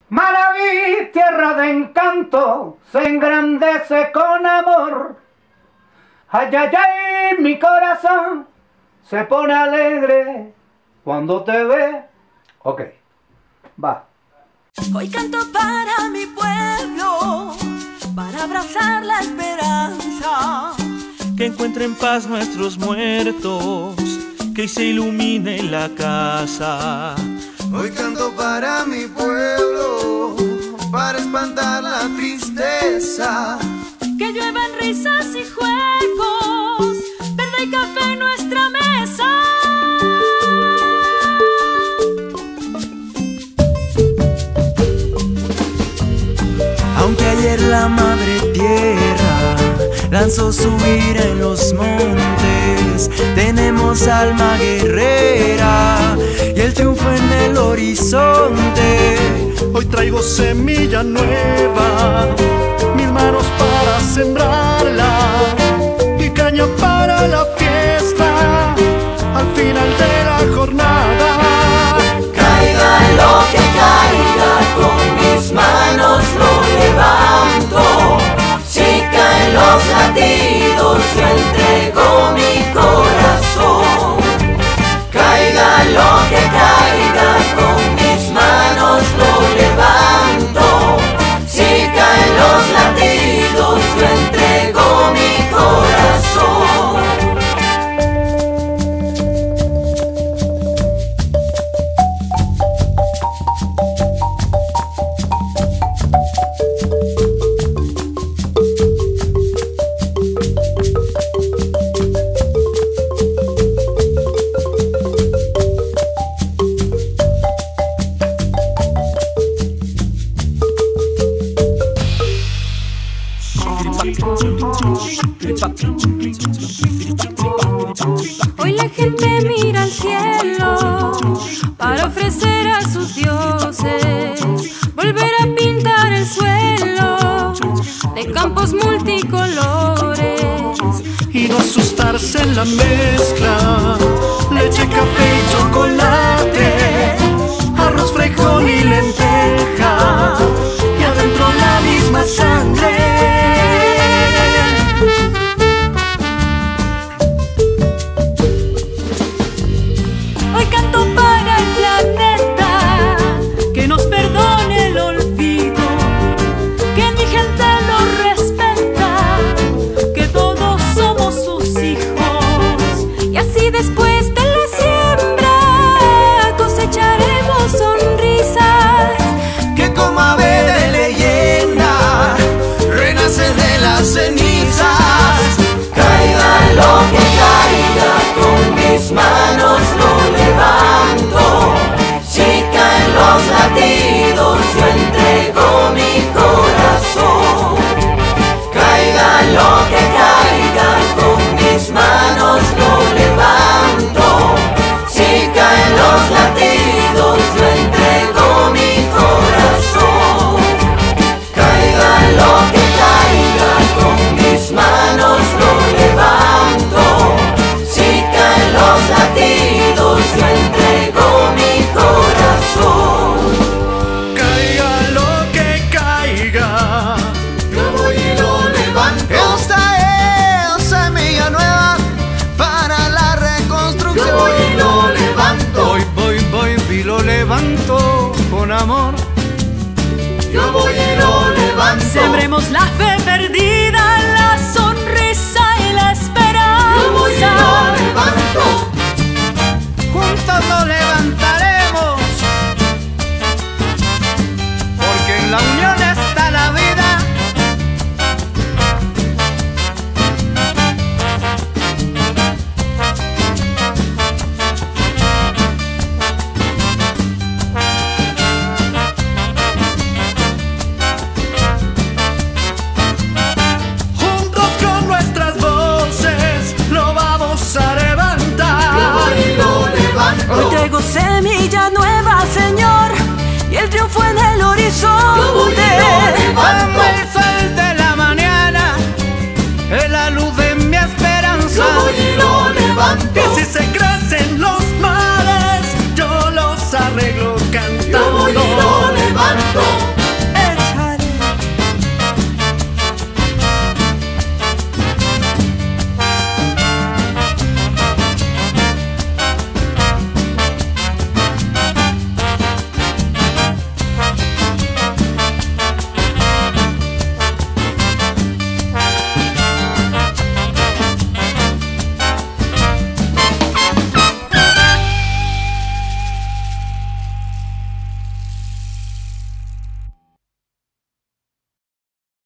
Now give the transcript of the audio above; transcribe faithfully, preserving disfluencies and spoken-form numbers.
Manaví, tierra de encanto, se engrandece con amor. Ay, ay, ay, mi corazón se pone alegre cuando te ve. Ok, va. Hoy canto para mi pueblo, para abrazar la esperanza. Que encuentren paz nuestros muertos, que se ilumine la casa. Hoy canto para mi pueblo, para espantar la tristeza. Que lluevan risas y juegos, verde y café en nuestra mesa. Aunque ayer la madre tierra lanzó su ira en los montes, tenemos alma guerrera y el triunfo en el horizonte. Hoy traigo semilla nueva, mil manos para sembrarla y caña para la fiesta al final de la jornada. Caiga lo que caiga, con mis manos lo levanto. Si caen los latidos, yo entrego mi corazón. Caiga lo que caiga, con mis manos lo levanto. Si caen los latidos, yo entrego mi corazón. Hoy la gente mira al cielo para ofrecer a sus dioses, volver a pintar el suelo de campos multicolores Y no asustarse en la mezcla, leche, café y chocolate, arroz, frijol y lenteja, y adentro la misma sangre. Hoy canto para el planeta, que nos perdone el olvido, que mi gente lo respeta, que todos somos sus hijos, y así después de la siembra cosecharemos sonrisas. Que como ave de leyenda renace de las cenizas. Caiga lo que caiga, con mis manos lo levanto. Si caen los latidos, yo entrego mi corazón. Caiga lo que caiga, con mis manos lo levanto. Si caen los latidos, yo entrego mi corazón. Caiga lo que caiga, con mis manos lo levanto. Si caen los latidos, yo entrego mi corazón. Caiga lo que caiga, Yo voy y lo levanto. Esta es semilla nueva para la reconstrucción. Yo voy y lo levanto. voy, voy, voy y lo levanto con amor. Yo voy y lo levanto. Sembremos la fe perdida, la sonrisa y la esperanza. Yo voy y lo levanto. Juntos lo levantaremos.